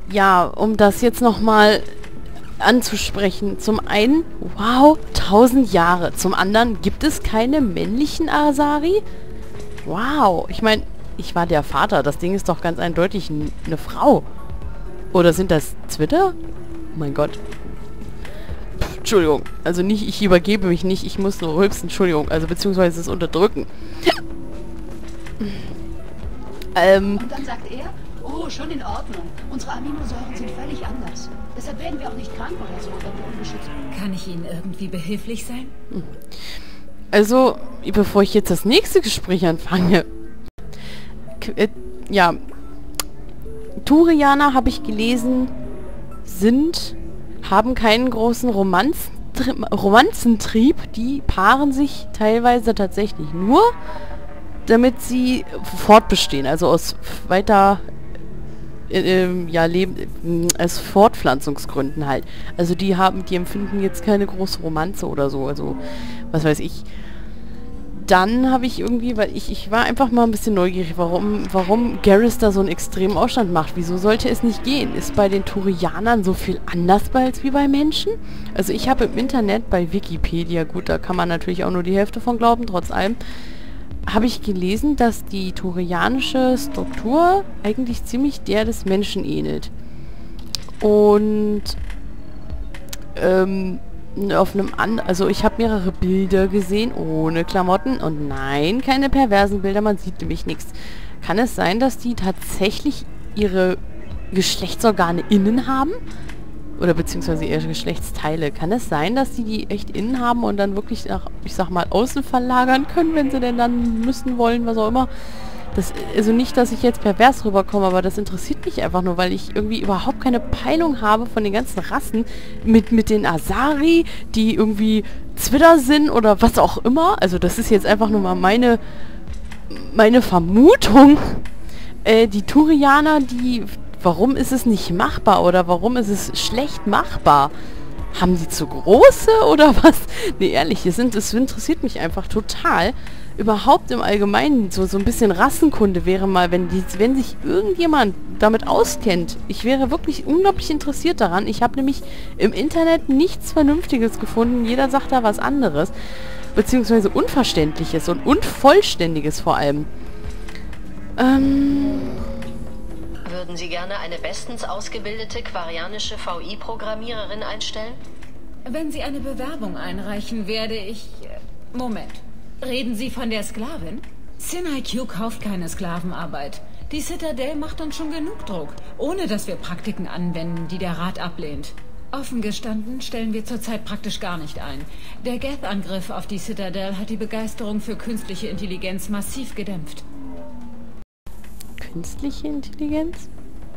Ja, um das jetzt nochmal anzusprechen. Zum einen, wow, 1000 Jahre. Zum anderen, gibt es keine männlichen Asari? Wow, ich meine, ich war der Vater. Das Ding ist doch ganz eindeutig eine Frau. Oder sind das Twitter? Oh mein Gott. Pff, Entschuldigung. Also nicht, ich übergebe mich nicht. Ich muss nur rülpsen. Entschuldigung. Also beziehungsweise es unterdrücken. Und dann sagt er, oh, schon in Ordnung. Unsere Aminosäuren sind völlig anders. Deshalb werden wir auch nicht krank oder so, wenn wir ungeschützt sind. Kann ich Ihnen irgendwie behilflich sein? Also, bevor ich jetzt das nächste Gespräch anfange. Ja. Turianer, habe ich gelesen, haben keinen großen Romanzentrieb. Die paaren sich teilweise tatsächlich nur, damit sie fortbestehen. Also aus weiter aus Fortpflanzungsgründen halt. Also die empfinden jetzt keine große Romanze oder so. Also, was weiß ich. Dann habe ich irgendwie, weil ich war einfach mal ein bisschen neugierig, warum Garrus da so einen extremen Aufstand macht. Wieso sollte es nicht gehen? Ist bei den Turianern so viel anders als wie bei Menschen? Also ich habe im Internet bei Wikipedia, gut, da kann man natürlich auch nur die Hälfte von glauben, trotz allem, habe ich gelesen, dass die turianische Struktur eigentlich ziemlich der des Menschen ähnelt. Und also ich habe mehrere Bilder gesehen ohne Klamotten und nein, keine perversen Bilder, man sieht nämlich nichts. Kann es sein, dass die tatsächlich ihre Geschlechtsorgane innen haben? Oder beziehungsweise ihre Geschlechtsteile. Kann es sein, dass die echt innen haben und dann wirklich nach, ich sag mal, außen verlagern können, wenn sie denn dann müssen wollen, was auch immer? Also nicht, dass ich jetzt pervers rüberkomme, aber das interessiert mich einfach nur, weil ich irgendwie überhaupt keine Peilung habe von den ganzen Rassen mit den Asari, die irgendwie Zwitter sind oder was auch immer. Also das ist jetzt einfach nur mal meine Vermutung. Die Turianer, warum ist es nicht machbar oder warum ist es schlecht machbar? Haben die zu große oder was? Nee, ehrlich, es interessiert mich einfach total. Überhaupt im Allgemeinen, so ein bisschen Rassenkunde wäre mal, wenn sich irgendjemand damit auskennt. Ich wäre wirklich unglaublich interessiert daran. Ich habe nämlich im Internet nichts Vernünftiges gefunden. Jeder sagt da was anderes. Beziehungsweise Unverständliches und Unvollständiges vor allem. Würden Sie gerne eine bestens ausgebildete quarianische VI-Programmiererin einstellen? Wenn Sie eine Bewerbung einreichen, werde ich... Moment. Reden Sie von der Sklavin? SynIQ kauft keine Sklavenarbeit. Die Citadel macht uns schon genug Druck, ohne dass wir Praktiken anwenden, die der Rat ablehnt. Offen gestanden stellen wir zurzeit praktisch gar nicht ein. Der Geth-Angriff auf die Citadel hat die Begeisterung für künstliche Intelligenz massiv gedämpft. Künstliche Intelligenz?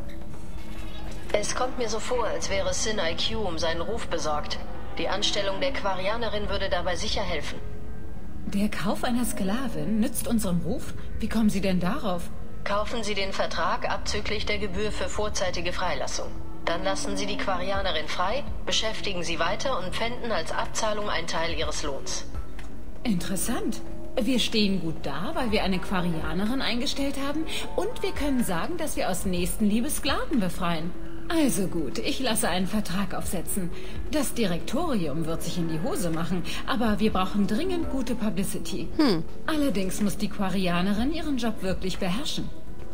Es kommt mir so vor, als wäre SynIQ um seinen Ruf besorgt. Die Anstellung der Quarianerin würde dabei sicher helfen. Der Kauf einer Sklavin nützt unserem Ruf? Wie kommen Sie denn darauf? Kaufen Sie den Vertrag abzüglich der Gebühr für vorzeitige Freilassung. Dann lassen Sie die Quarianerin frei, beschäftigen sie weiter und pfänden als Abzahlung einen Teil ihres Lohns. Interessant. Wir stehen gut da, weil wir eine Quarianerin eingestellt haben und wir können sagen, dass wir aus Nächstenliebe Sklaven befreien. Also gut, ich lasse einen Vertrag aufsetzen. Das Direktorium wird sich in die Hose machen, aber wir brauchen dringend gute Publicity. Allerdings muss die Quarianerin ihren Job wirklich beherrschen.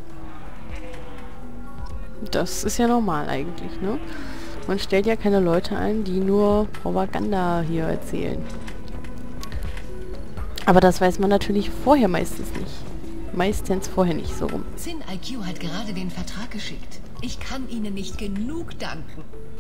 Das ist ja normal eigentlich, ne? Man stellt ja keine Leute ein, die nur Propaganda hier erzählen. Aber das weiß man natürlich vorher meistens nicht. Meistens vorher nicht so rum. SynIQ hat gerade den Vertrag geschickt. Ich kann Ihnen nicht genug danken.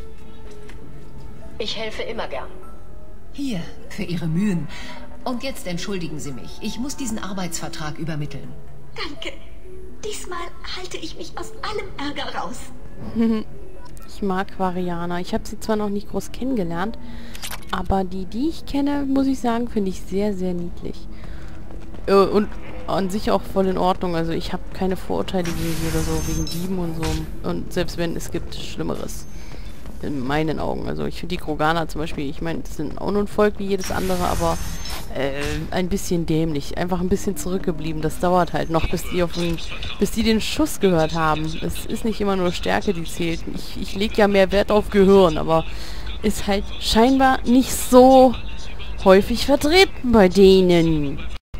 Ich helfe immer gern. Hier, für Ihre Mühen. Und jetzt entschuldigen Sie mich. Ich muss diesen Arbeitsvertrag übermitteln. Danke. Diesmal halte ich mich aus allem Ärger raus. Ich mag Quarianer. Ich habe sie zwar noch nicht groß kennengelernt, aber die ich kenne, muss ich sagen, finde ich sehr, sehr niedlich. Und an sich auch voll in Ordnung. Also ich habe keine Vorurteile gegen sie oder so, wegen Dieben und so. Und selbst wenn, es gibt Schlimmeres. In meinen Augen. Also ich finde die Kroganer zum Beispiel, ich meine, das sind auch nur ein Volk wie jedes andere, aber ein bisschen dämlich. Einfach ein bisschen zurückgeblieben. Das dauert halt noch, bis die den Schuss gehört haben. Es ist nicht immer nur Stärke, die zählt. Ich lege ja mehr Wert auf Gehirn, aber ist halt scheinbar nicht so häufig vertreten bei denen.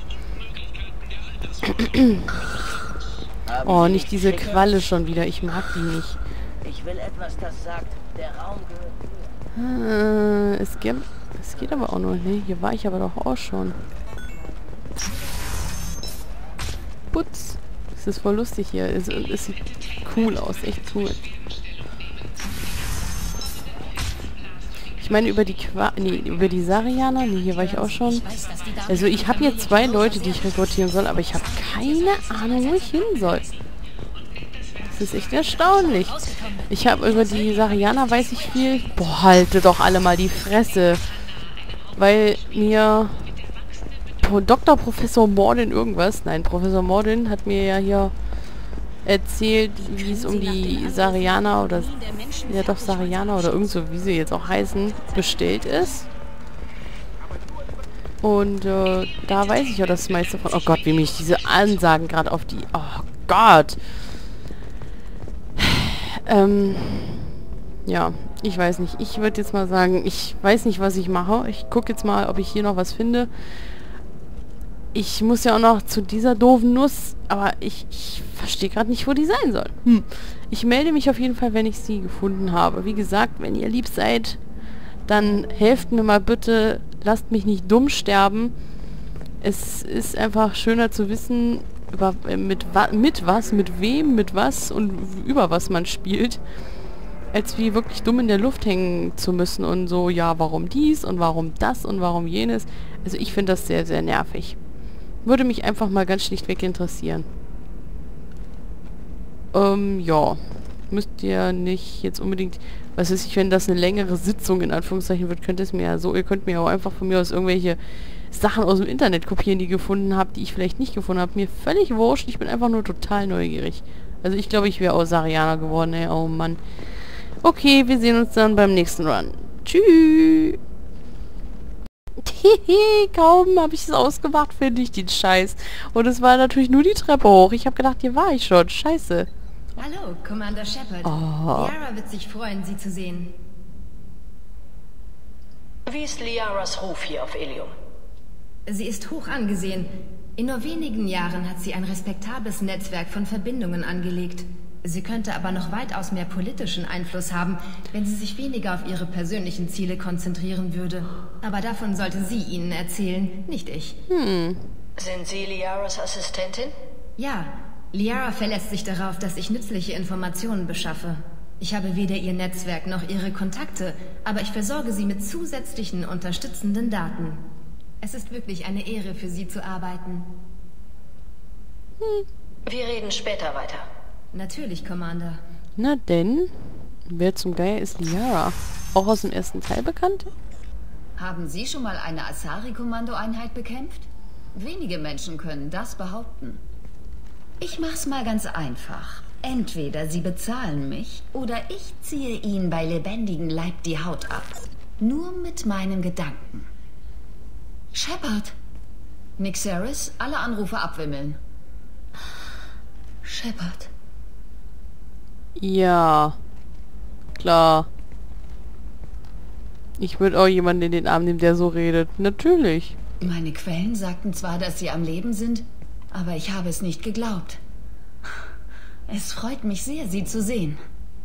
Oh, nicht diese Qualle schon wieder. Ich mag die nicht. Ich will etwas, das sagt, der Raum gehört. Es geht aber auch noch. Ne, hier war ich aber doch auch schon. Putz. Es ist voll lustig hier. Es sieht cool aus. Echt cool. Ich meine, über die Sarianer. Ne, hier war ich auch schon. Also ich habe hier 2 Leute, die ich rekrutieren soll, aber ich habe keine Ahnung, wo ich hin soll. Das ist echt erstaunlich. Ich habe über die Sarianer weiß ich viel. Boah, halte doch alle mal die Fresse. Weil mir Dr. Professor Mordin irgendwas, nein, Professor Mordin hat mir ja hier erzählt, wie es um die Sarianer oder, ja doch Sarianer oder irgend so, wie sie jetzt auch heißen, bestellt ist. Und da weiß ich ja das meiste von. Oh Gott, wie mich diese Ansagen gerade auf die... Oh Gott! Ja, ich weiß nicht. Ich würde jetzt mal sagen, ich weiß nicht, was ich mache. Ich gucke jetzt mal, ob ich hier noch was finde. Ich muss ja auch noch zu dieser doofen Nuss, aber ich verstehe gerade nicht, wo die sein soll. Ich melde mich auf jeden Fall, wenn ich sie gefunden habe. Wie gesagt, wenn ihr lieb seid, dann helft mir mal bitte, lasst mich nicht dumm sterben. Es ist einfach schöner zu wissen, mit wem, mit was und über was man spielt, als wie wirklich dumm in der Luft hängen zu müssen und so, ja, warum dies und warum das und warum jenes. Also ich finde das sehr, sehr nervig. Würde mich einfach mal ganz schlichtweg interessieren. Ja. Müsst ihr nicht jetzt unbedingt, was weiß ich, wenn das eine längere Sitzung in Anführungszeichen wird, könnt ihr es mir ja so, ihr könnt mir auch einfach von mir aus irgendwelche Sachen aus dem Internet kopieren, die ihr gefunden habt, die ich vielleicht nicht gefunden habe. Mir völlig wurscht, ich bin einfach nur total neugierig. Also ich glaube, ich wäre auch Sarianer geworden, ey. Oh Mann. Okay, wir sehen uns dann beim nächsten Run. Tschüss. Kaum habe ich es ausgemacht, finde ich den Scheiß. Und es war natürlich nur die Treppe hoch. Ich habe gedacht, hier war ich schon. Scheiße. Hallo, Commander Shepard. Oh. Liara wird sich freuen, Sie zu sehen. Wie ist Liaras Ruf hier auf Ilium? Sie ist hoch angesehen. In nur wenigen Jahren hat sie ein respektables Netzwerk von Verbindungen angelegt. Sie könnte aber noch weitaus mehr politischen Einfluss haben, wenn sie sich weniger auf ihre persönlichen Ziele konzentrieren würde. Aber davon sollte sie Ihnen erzählen, nicht ich. Sind Sie Liaras Assistentin? Ja, Liara verlässt sich darauf, dass ich nützliche Informationen beschaffe. Ich habe weder ihr Netzwerk noch ihre Kontakte, aber ich versorge sie mit zusätzlichen unterstützenden Daten. Es ist wirklich eine Ehre, für Sie zu arbeiten. Wir reden später weiter. Natürlich, Commander. Na denn, wer zum Geier ist Liara? Auch aus dem ersten Teil bekannt? Haben Sie schon mal eine Asari-Kommandoeinheit bekämpft? Wenige Menschen können das behaupten. Ich mach's mal ganz einfach. Entweder Sie bezahlen mich, oder ich ziehe Ihnen bei lebendigem Leib die Haut ab. Nur mit meinen Gedanken. Shepard! Nixeris, alle Anrufe abwimmeln. Shepard. Ja. Klar. Ich würde auch jemanden in den Arm nehmen, der so redet. Natürlich. Meine Quellen sagten zwar, dass Sie am Leben sind, aber ich habe es nicht geglaubt. Es freut mich sehr, Sie zu sehen.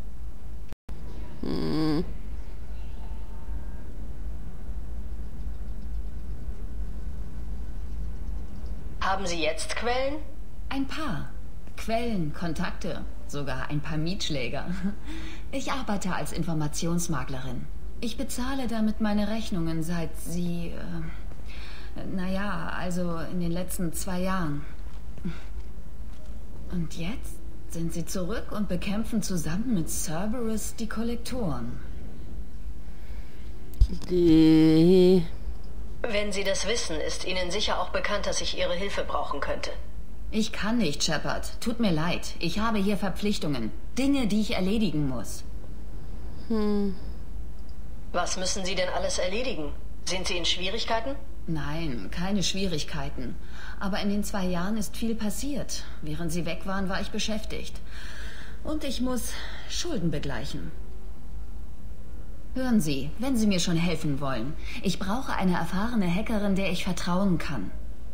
Haben Sie jetzt Quellen? Ein paar. Quellen, Kontakte, sogar ein paar Mietschläger. Ich arbeite als Informationsmaklerin. Ich bezahle damit meine Rechnungen seit Sie... naja, also in den letzten 2 Jahren. Und jetzt sind Sie zurück und bekämpfen zusammen mit Cerberus die Kollektoren. Wenn Sie das wissen, ist Ihnen sicher auch bekannt, dass ich Ihre Hilfe brauchen könnte. Ich kann nicht, Shepard. Tut mir leid. Ich habe hier Verpflichtungen. Dinge, die ich erledigen muss. Was müssen Sie denn alles erledigen? Sind Sie in Schwierigkeiten? Nein, keine Schwierigkeiten. Aber in den 2 Jahren ist viel passiert. Während Sie weg waren, war ich beschäftigt. Und ich muss Schulden begleichen. Hören Sie, wenn Sie mir schon helfen wollen. Ich brauche eine erfahrene Hackerin, der ich vertrauen kann.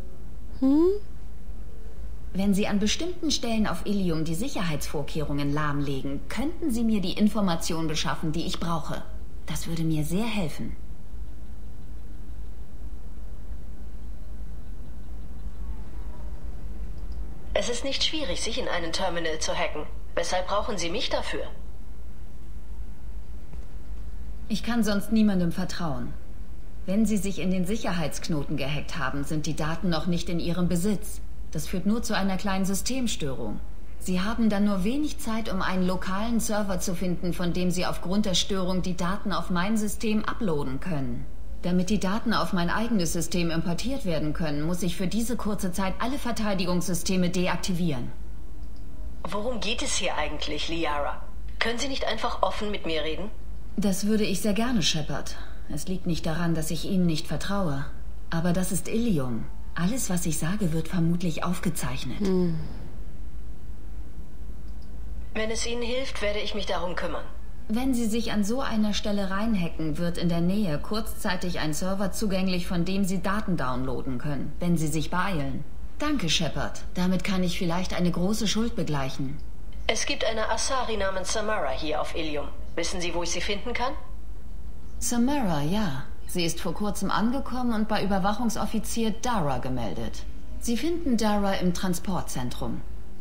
Wenn Sie an bestimmten Stellen auf Ilium die Sicherheitsvorkehrungen lahmlegen, könnten Sie mir die Information beschaffen, die ich brauche. Das würde mir sehr helfen. Es ist nicht schwierig, sich in einen Terminal zu hacken. Weshalb brauchen Sie mich dafür? Ich kann sonst niemandem vertrauen. Wenn Sie sich in den Sicherheitsknoten gehackt haben, sind die Daten noch nicht in Ihrem Besitz. Das führt nur zu einer kleinen Systemstörung. Sie haben dann nur wenig Zeit, um einen lokalen Server zu finden, von dem Sie aufgrund der Störung die Daten auf mein System uploaden können. Damit die Daten auf mein eigenes System importiert werden können, muss ich für diese kurze Zeit alle Verteidigungssysteme deaktivieren. Worum geht es hier eigentlich, Liara? Können Sie nicht einfach offen mit mir reden? Das würde ich sehr gerne, Shepard. Es liegt nicht daran, dass ich Ihnen nicht vertraue. Aber das ist Ilium. Alles, was ich sage, wird vermutlich aufgezeichnet. Wenn es Ihnen hilft, werde ich mich darum kümmern. Wenn Sie sich an so einer Stelle reinhacken, wird in der Nähe kurzzeitig ein Server zugänglich, von dem Sie Daten downloaden können, wenn Sie sich beeilen. Danke, Shepard. Damit kann ich vielleicht eine große Schuld begleichen. Es gibt eine Asari namens Samara hier auf Ilium. Wissen Sie, wo ich sie finden kann? Samara, ja. Sie ist vor kurzem angekommen und bei Überwachungsoffizier Dara gemeldet. Sie finden Dara im Transportzentrum.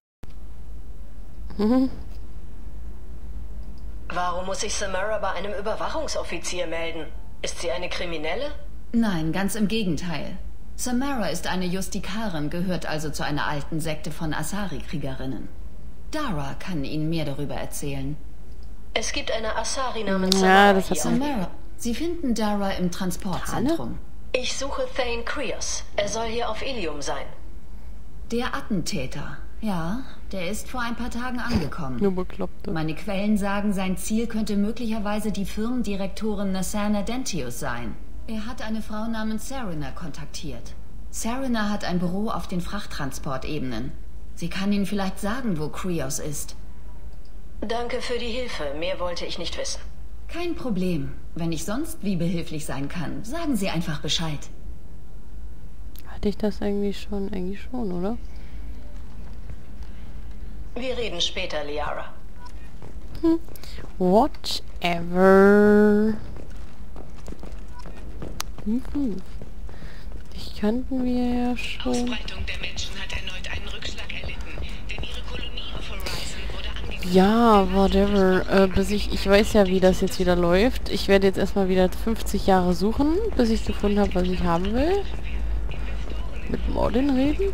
Warum muss sich Samara bei einem Überwachungsoffizier melden? Ist sie eine Kriminelle? Nein, ganz im Gegenteil. Samara ist eine Justikarin, gehört also zu einer alten Sekte von Asari-Kriegerinnen. Dara kann Ihnen mehr darüber erzählen. Es gibt eine Asari namens Samara hier. Samara. Sie finden Dara im Transportzentrum. Ich suche Thane Krios. Er soll hier auf Ilium sein. Der Attentäter. Ja, der ist vor ein paar Tagen angekommen. Nur Bekloppte. Meine Quellen sagen, sein Ziel könnte möglicherweise die Firmendirektorin Nassana Dentius sein. Er hat eine Frau namens Serena kontaktiert. Serena hat ein Büro auf den Frachttransportebenen. Sie kann Ihnen vielleicht sagen, wo Krios ist. Danke für die Hilfe. Mehr wollte ich nicht wissen. Kein Problem. Wenn ich sonst wie behilflich sein kann, sagen Sie einfach Bescheid. Hatte ich das eigentlich schon? Eigentlich schon, oder? Wir reden später, Liara. Whatever. Ich könnten wir ja schon... Ausbreitung der Menschen hat erneut einen Rückschlag erlitten, denn ihre Kolonie auf Horizon wurde angegriffen. Ja, whatever. Bis ich weiß ja, wie das jetzt wieder läuft. Ich werde jetzt erstmal wieder 50 Jahre suchen, bis ich gefunden habe, was ich haben will. Mit Mordin reden.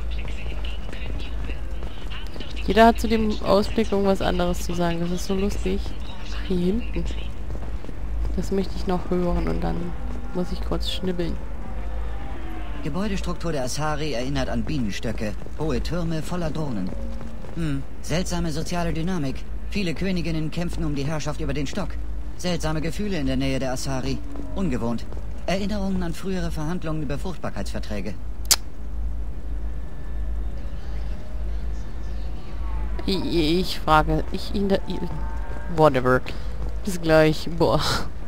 Jeder hat zu dem Ausblick irgendwas anderes zu sagen. Das ist so lustig. Ach, hier hinten. Das möchte ich noch hören und dann muss ich kurz schnibbeln. Gebäudestruktur der Asari erinnert an Bienenstöcke. Hohe Türme voller Drohnen. Seltsame soziale Dynamik. Viele Königinnen kämpfen um die Herrschaft über den Stock. Seltsame Gefühle in der Nähe der Asari. Ungewohnt. Erinnerungen an frühere Verhandlungen über Fruchtbarkeitsverträge. Ich frage, whatever. Bis gleich. Boah.